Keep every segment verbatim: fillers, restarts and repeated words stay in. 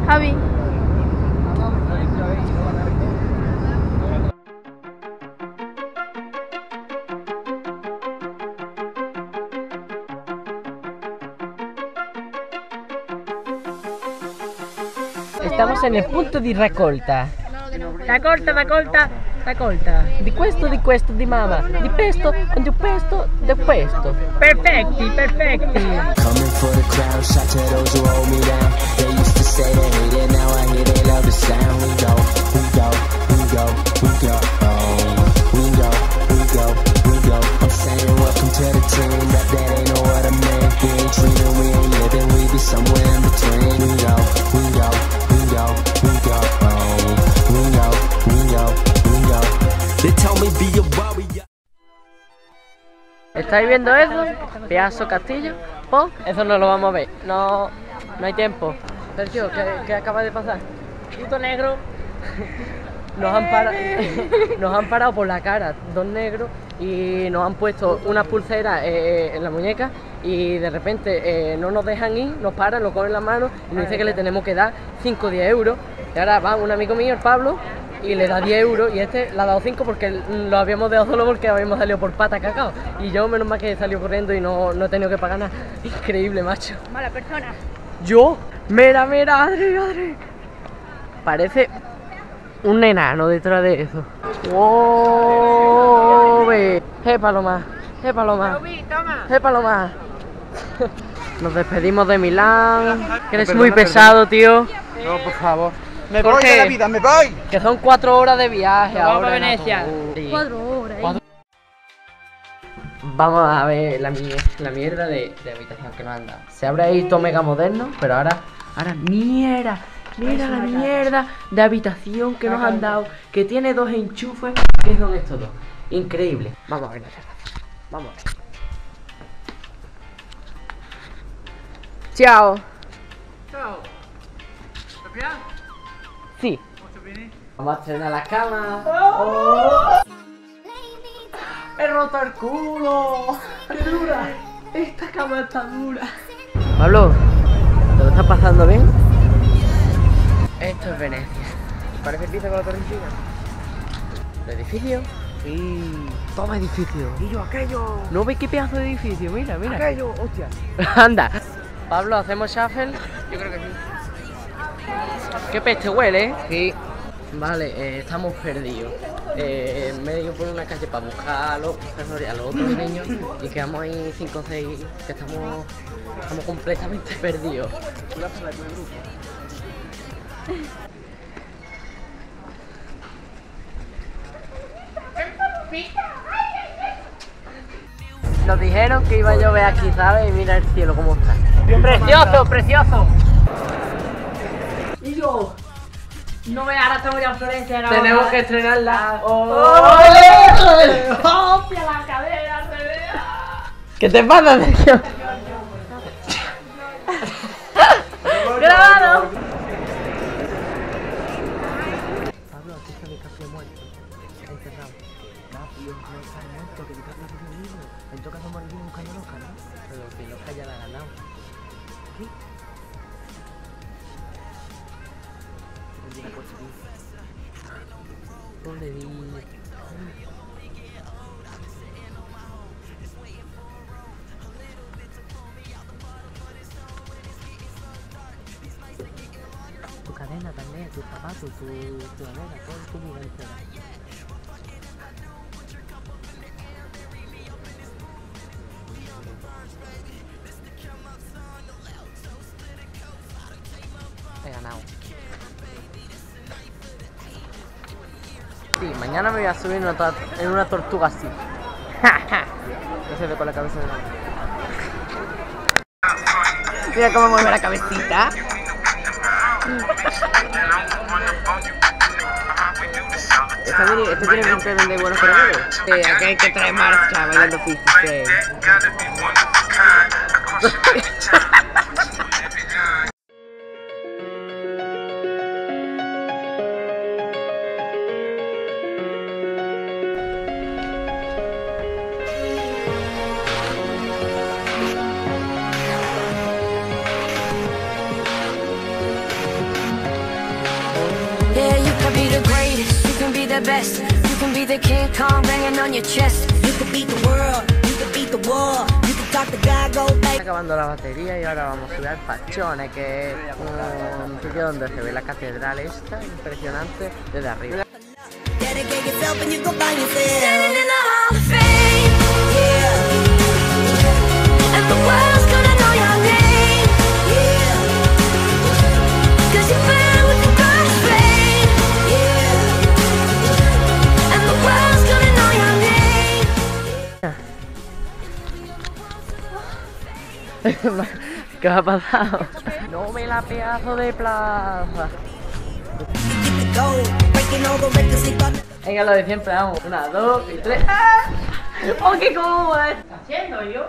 Javi. Estamos en il punto di raccolta. Raccolta, raccolta, raccolta. Di questo, di questo, di mamma. Di pesto, di pesto, di pesto. Perfetti, perfetti. Coming for the crowd, shout to those who hold me down. They used to say they hate it, now I hear they love the sound. We go, we go, we go, we go. Oh, we go, we go, we go. I'm saying welcome to the team, that that ain't know what I mean. We ain't dreaming, we ain't living, we be somewhere in between. We go, we go, we go, we go. Oh, we go, we go, we go. They tell me be a warrior. ¿Estáis viendo eso? Pedazo castillo. ¿Po? Eso no lo vamos a ver. No, no hay tiempo. Sergio, ¿qué, qué acaba de pasar? Puto negro. Nos han, parado, nos han parado por la cara, dos negros, y nos han puesto una pulsera eh, en la muñeca y de repente eh, no nos dejan ir, nos paran, nos cogen la mano y nos dice que le tenemos que dar cinco o diez euros. Y ahora va un amigo mío, el Pablo, y le da diez euros y este le ha dado cinco porque lo habíamos dejado solo porque habíamos salido por pata cacao. Y yo menos mal que he salido corriendo y no, no he tenido que pagar nada. Increíble, macho. Mala persona. Yo, mira, mira, Adri, Adri. Parece un enano detrás de eso. ¡Wow! Ve. ¡Eh, Paloma! ¡Eh, Paloma! ¡Eh, Paloma! Nos despedimos de Milán. Que eres muy pesado, tío. No, por favor. Me voy de la vida, me voy. Que son cuatro horas de viaje ahora. Vamos a Venecia. Sí. Cuatro horas. ¿eh? Cuatro... Vamos a ver la, mier la mierda de, de habitación que nos han dado. Se habrá visto mega moderno, pero ahora, ahora mierda. Mira la mierda de habitación que nos han dado, que tiene dos enchufes. ¿Qué son estos dos? Increíble. Vamos a ver la terraza. Vamos a ver. Chao. Ciao. ¿Está Sí. bien? Vamos a estrenar la cama. Oh. He roto el culo. ¡Qué dura! Esta cama está dura. Pablo, ¿te lo estás pasando bien? Esto es Venecia. ¿Parece el piso con la torrentina? ¿El edificio? Sí. Toma edificio. Y yo aquello. ¿No ves qué pedazo de edificio? Mira, mira. Aquello, hostia. Anda. Pablo, ¿hacemos shuffle? Yo creo que sí. ¿Qué peste huele, eh? Sí. Vale, eh, estamos perdidos. Eh, me he ido por una calle para buscar a los profesores, a los otros niños, y quedamos ahí cinco o seis que estamos, estamos completamente perdidos. Nos dijeron que iba a llover aquí, ¿sabes? Y mira el cielo cómo está. ¡Precioso, precioso! Y yo... No me ahora tengo ya Florencia. Tenemos que estrenarla. ¡Oh! ¡Hostia, la cadera se vea! ¿Qué te pasa, Sergio? ¡Grabado! Pablo, aquí está mi casi muerto. Encerrado. No, tío, no está muerto, que mi casi es un niño. En todo caso moriré buscando loca, ¿no? Pero que loca ya la ha ganado. ¿Qué? Pobre niño. Tu cadena también, tus zapatos, tu, tu cadena, todo tu vida entera. He ganado. Sí, mañana me voy a subir en una, en una tortuga así. No se ve con la cabeza de la... Mira cómo mueve la cabecita. Esta tiene, esta tiene pinta de vender buenos caramelos. Sí, aquí hay que traer marcha bailando fifty. the best. You can be the King Kong banging on your chest. You can beat the world, you can beat the war. You can talk to God, go back. Está acabando la batería y ahora vamos a subir al Faccione, que es un sitio donde se ve la catedral esta, impresionante, desde arriba. Dedicate yourself and you go find yourself. Standing in the Hall of Fame, yeah. And the world's gonna know your name, yeah. Cause you burn with the brightest flame, yeah. And the world's gonna know your name. ¿Qué ha pasado? No me la pedazo de plaza. Venga, lo de siempre, vamos. Una, dos y tres. ¡Ah! ¡Oh, qué cómodo! ¿Qué estás haciendo yo?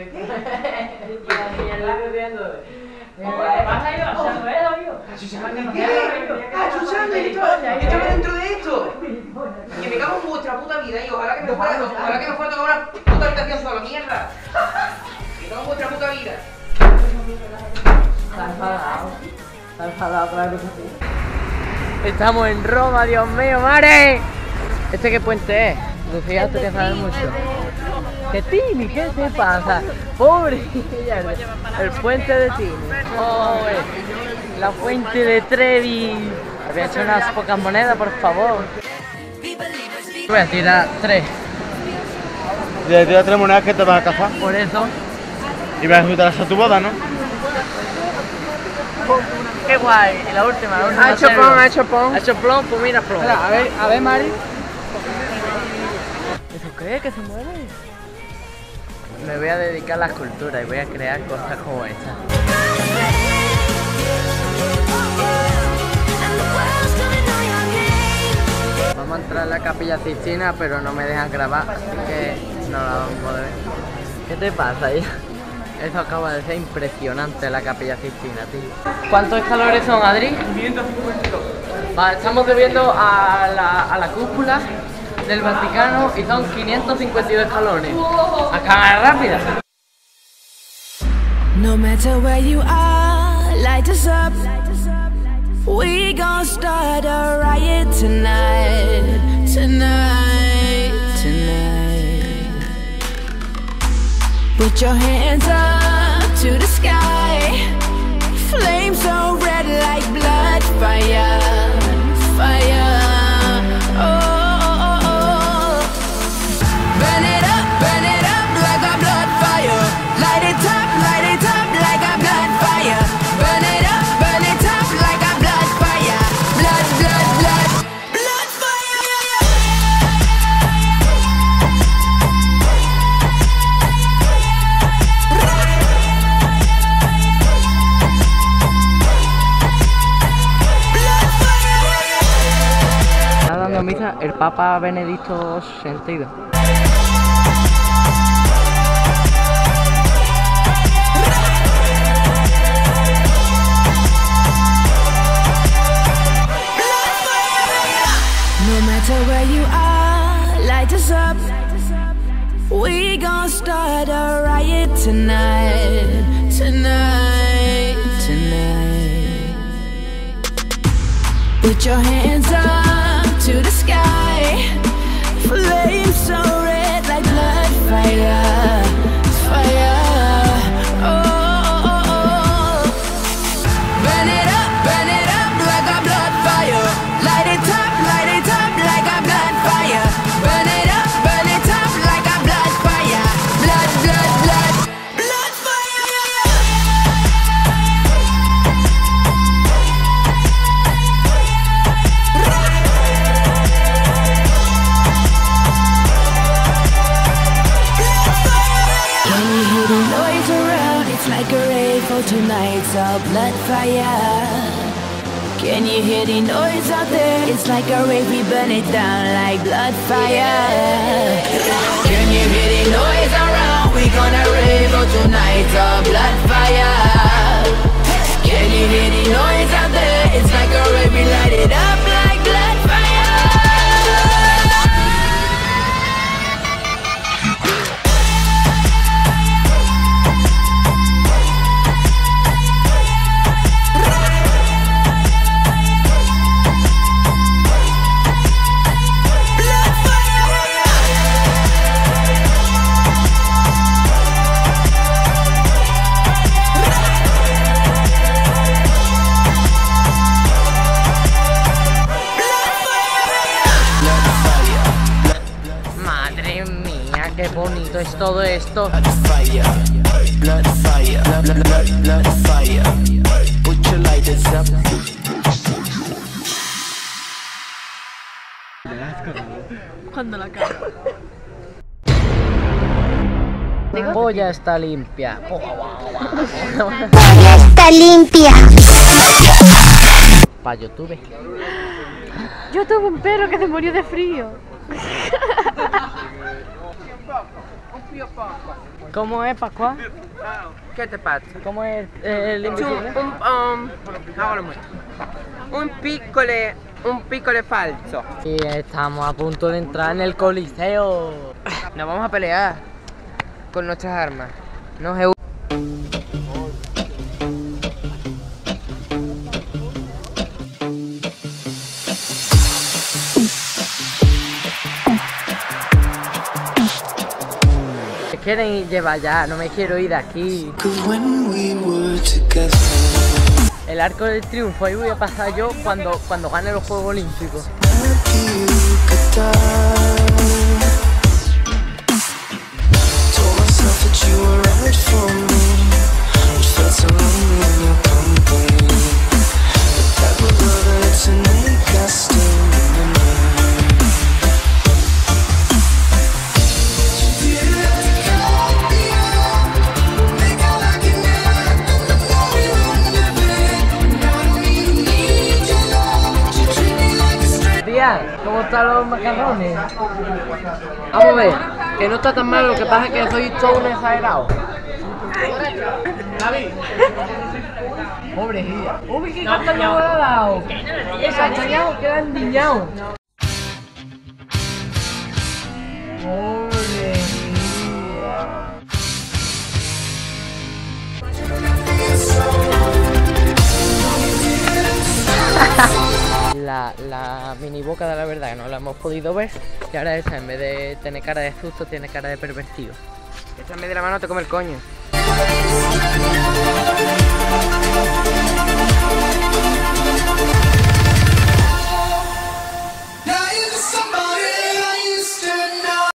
Achuchando y todo, yo estaba dentro de esto. Que me cago en vuestra puta vida y ojalá que me fuera, ojalá que me fuera a tomar una puta habitación solo, mierda. Me cago en vuestra puta vida. Está enfadado. Está enfadado, claro que sí. Estamos en Roma, Dios mío, mare. ¿Este qué puente es? Lucía, te que saber mucho. ¿Qué Tini? ¿Qué te pasa? Pobre. El puente de Tini. Oh, la fuente de Trevi. Había hecho unas pocas monedas, por favor. Voy a tirar tres. Si te tiras tres monedas, que te vas a cazar. Por eso. Y vas a invitarlas a tu boda, ¿no? Qué guay. Y la última, la última. Ha hecho plom, ha hecho plom. Ha hecho plom, pues mira plom. A ver, a ver, Mari. ¿Eso qué? ¿Que se mueve? Me voy a dedicar a la escultura y voy a crear cosas como esta. Vamos a entrar a la Capilla Sistina, pero no me dejan grabar, así que no la vamos a poder ver. ¿Qué te pasa ya? Eso acaba de ser impresionante, la Capilla Sistina, tío. ¿Cuántos escalones son, Adri? quinientos cincuenta y dos. Vale, estamos subiendo a la, a la cúpula del Vaticano y son quinientos cincuenta y dos escalones. A cámara rápida. No matter where you are, light us up. We gon' start a riot tonight, tonight, tonight. Put your hands up to the sky. Flames so red like blood, fire, fire. Oh, oh, oh. Burn it up, burn it up like a blood fire. Light it up, light it up like a blood fire. Burn it up, burn it up like a blood fire. Blood, blood, blood, blood fire. Está dando misa el Papa Benedicto sexto. No matter where you are, light us up. We gon' start a riot tonight, tonight, tonight. Put your hands up to the sky. Flames so red like blood, fire, fire. Oh, oh, oh, oh. Burn it up, burn it up like a blood fire. Light it up, light it up like a blood fire. Burn it up, burn it up like a blood fire. Blood, blood, blood, blood fire. Can you hear the noise around? It's like a rave for tonight's all blood fire. Can you hear the noise out there? It's like a rave, we burn it down like blood fire. Can you hear the noise around? We gonna rave out tonight's all blood fire. Can you hear the noise out there? It's like a rave, we light it up like blood fire. esto es todo esto. Blood fire, blood fire, blood, blood, blood fire. Put your lighters up. Cuando la cago. Polla está limpia. Polla está limpia. Pa' YouTube. Yo tuve un perro que se murió de frío. ¿Cómo es, Pascual? Che te pazzo? ¿Cómo es eh, el Un, invisible? un, um, cavolo, muoio. un piccolo, un piccolo falso. Y estamos a punto de entrar en el coliseo. Nos vamos a pelear con nuestras armas. No se Me quieren llevar ya, no me quiero ir de aquí. El arco del triunfo, ahí voy a pasar yo cuando, cuando gane los Juegos Olímpicos. ¿Cómo están los macarrones? Vamos a ver, que no está tan mal, lo que pasa es que soy todo un exagerado. Pobrecilla. Uy, qué castañado le ha dado. Es castañado que le han diñado. Pobrecilla. La, la mini boca de la verdad que no la hemos podido ver y ahora esta en vez de tener cara de susto tiene cara de pervertido. Esta en vez de la mano te come el coño.